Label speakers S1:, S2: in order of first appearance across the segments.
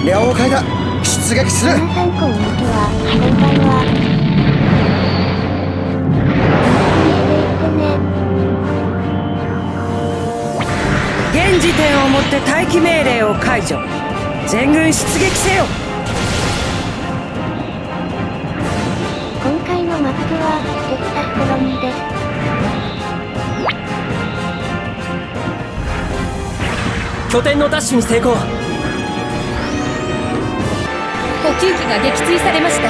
S1: 了解だ。出撃する。
S2: 皆さんこんにちは。こんばんは。
S3: 現時点をもって待機命令を解除。全軍出撃せよ。
S2: 今回のマップはテキサスコロニーです。
S4: 拠点の奪取に成功。
S5: 補給機が撃墜されました。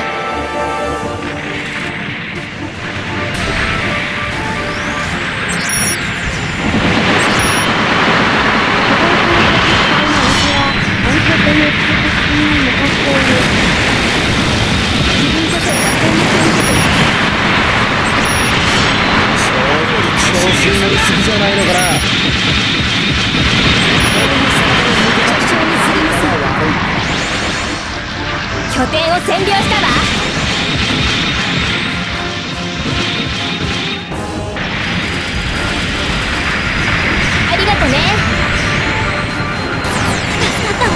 S1: 調子に乗りすぎじゃないのかな。
S5: 拠点を占領したわ。ありがとね。助かったわ。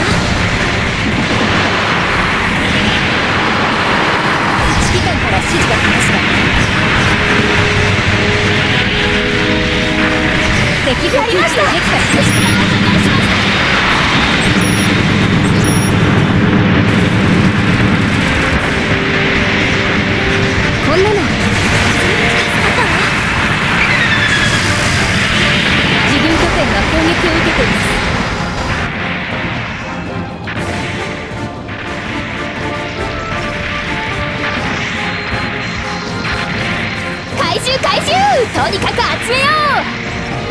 S5: 指揮官から指示が来ました。敵補給機を撃破しました。こんなの自軍拠点が攻撃を受けています。回収回収、とにかく集めよう。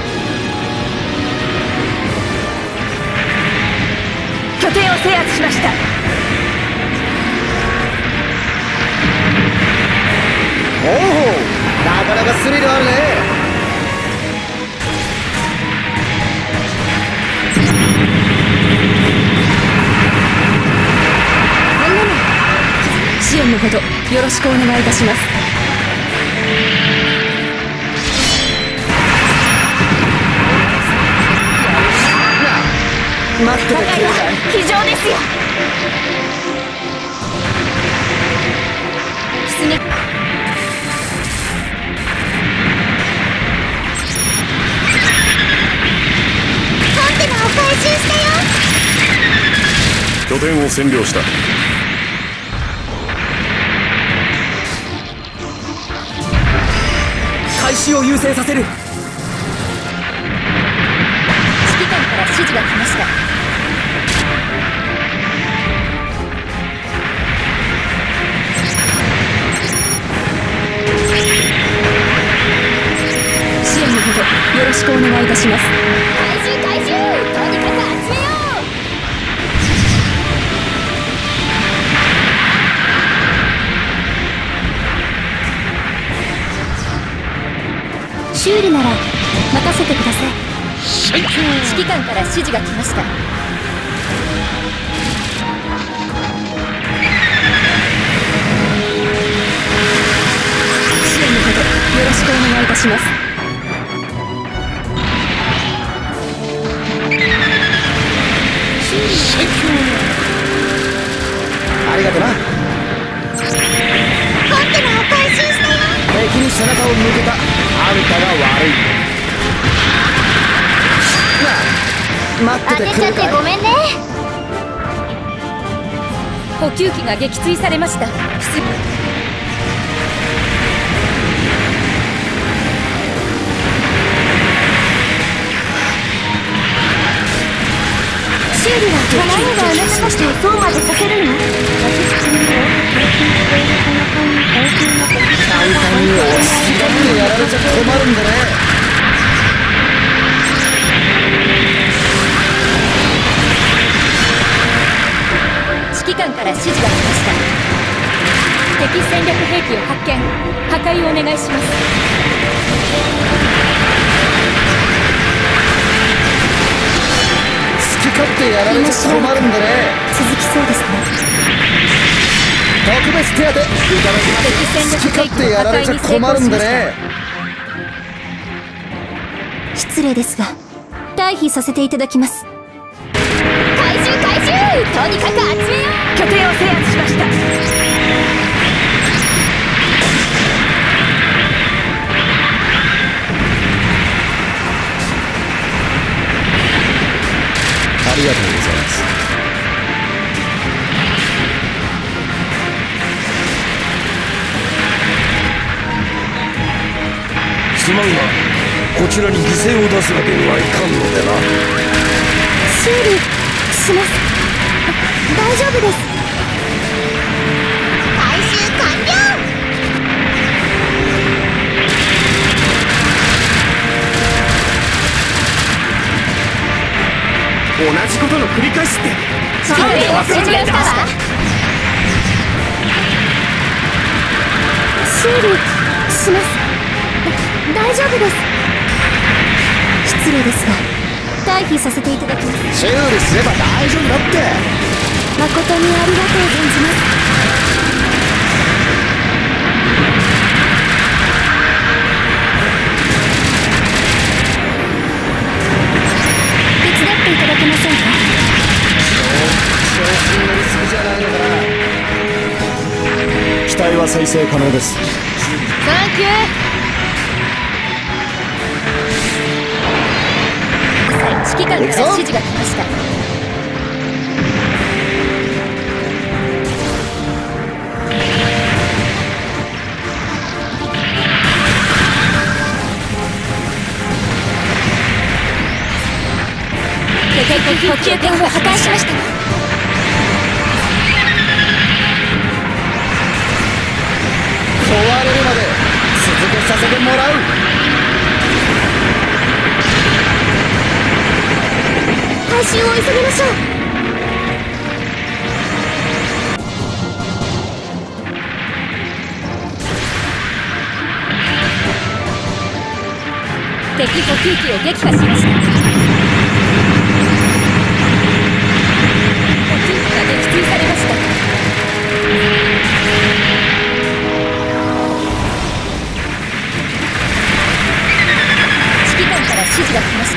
S5: 拠点を制圧しました。
S1: おお、なかなかスリルあるね。
S5: こんなの支援のほどよろしくお願いいたします。
S1: 待っててくれない。
S5: 非常ですよ。出撃。コンテナを回収したよ。
S6: 拠点を占領した。
S4: 回収を優先させる。
S5: 指揮官から指示が来ました。支援のほどよろしくお願いいたします。回収回収、とにかく集めよう。修理なら任せてください。指揮官から指示が来ました。支援のほどよろしくお願いいたします。
S1: ありがとな。
S5: コンテナを回収したよ。
S1: 敵に背中を向けたあんたが悪い。待っててくれ
S5: 当てちゃって
S1: かい。
S5: ごめんね。補給機が撃墜されました。修理は叶えがあなたたちをそうまでさせるの？
S1: 簡単に押し付けてやられちゃ困るんだね。
S5: 指揮官から指示が来ました。敵戦略兵器を発見。破壊をお願いします。
S1: 好き勝手やられちゃ困るんだね。
S5: 続きそうですね。
S1: 特別手当ていただきます。
S5: 敵戦
S1: 好き
S5: 略兵器
S1: 勝手やられちゃ困るんだね。
S5: 失礼ですが退避させていただきます。回収回収、とにかく集めよ制圧しました。
S1: ありがとうございます。
S7: すまんが、こちらに犠牲を出すわけにはいかんのでな。
S2: 修理します。大丈夫です。回収完了。
S4: 同じことの繰り返しって。
S5: 拠点を占領したわ。
S2: 修理します。大丈夫です。失礼ですが退避させていただきます。
S1: 修理すれば大丈夫だって。
S2: 誠にありがとう存じます。手伝っていただけませんか。
S1: 調子に乗りすぎじゃないのかな。機体は再生可能です。
S5: サンキュー。指揮官から指示が来ました。補給点を破壊しました。
S1: 壊れるまで続けさせてもらう。
S2: 回収を急ぎましょう。
S5: 敵補給機を撃破しました。補給機が撃墜されました。指揮官から指示が来ました。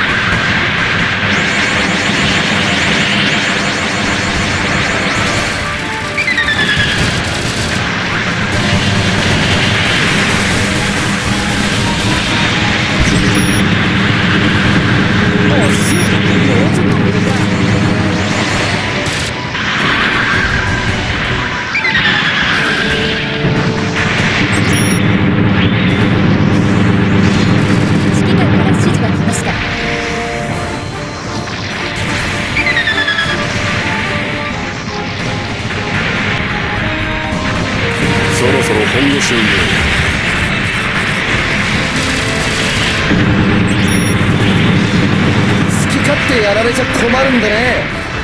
S6: 本部進入。
S1: 好き勝手やられちゃ困るんでね。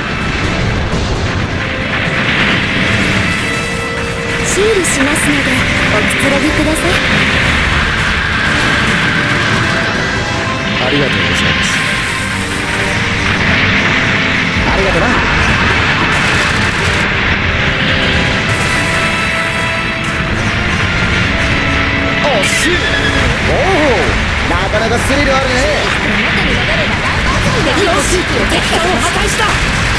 S2: 修理しますのでおくつろぎください。
S1: ありがとうございます。ありがとな。惜しい。おお、なかなかスリルあるね。
S5: 元に戻れば大爆発で敵を敵艦を破壊した。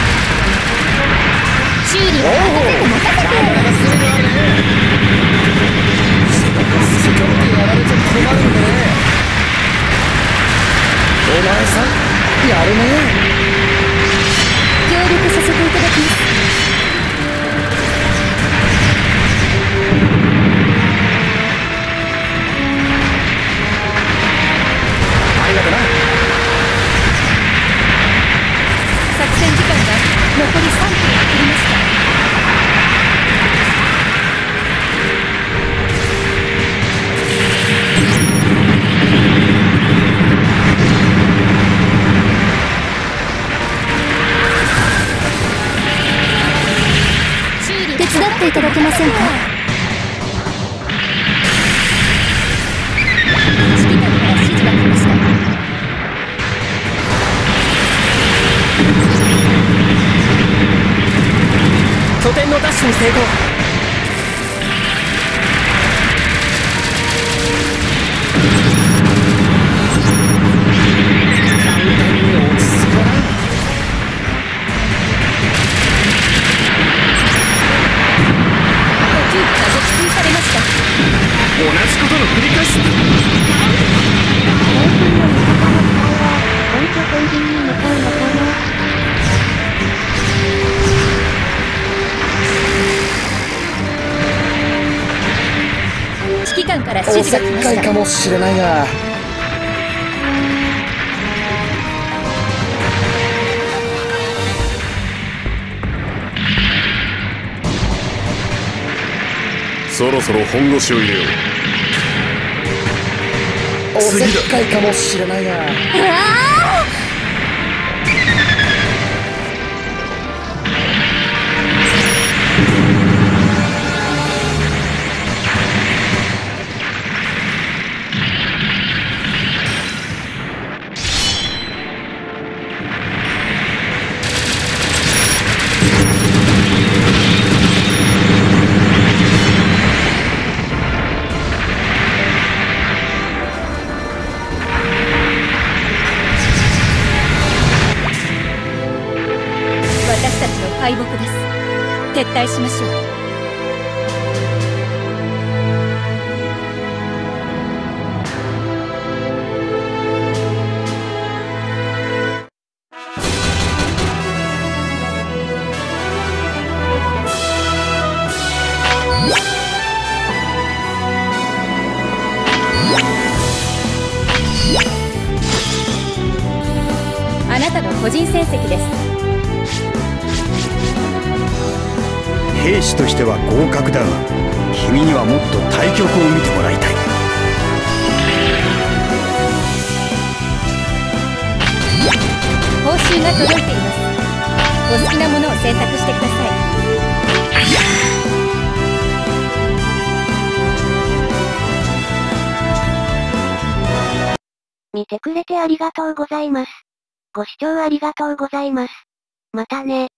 S2: 修理を任せて。
S1: なかなかスリルあるね。好き勝手やられちゃ困るんでね。お前さんやるね。
S2: 協力させていただきます。
S1: ありがとな。
S5: 作戦時間が残り3分を切りました。
S2: 手伝っていただけませんか。
S5: 指揮官から指示が来ました。
S4: 拠点の奪取に成功。
S1: 簡単に落ち着かな。
S4: じことの繰り返しって。
S2: 本拠コンビニに向かうのかな。
S5: 指揮官から
S1: お
S5: 指示が来ま
S1: せっかい
S5: した。
S1: かもしれないが、
S6: そろそろ本腰を入れよう。
S1: おせっかいかもしれないが、
S5: 私たちの敗北です。撤退しましょう。あなたの個人戦績です。
S7: 兵士としては合格だが、君にはもっと対局を見てもらいたい。
S5: 報酬が届いています。お好きなものを選択してください。
S2: 見てくれてありがとうございます。ご視聴ありがとうございます。またね。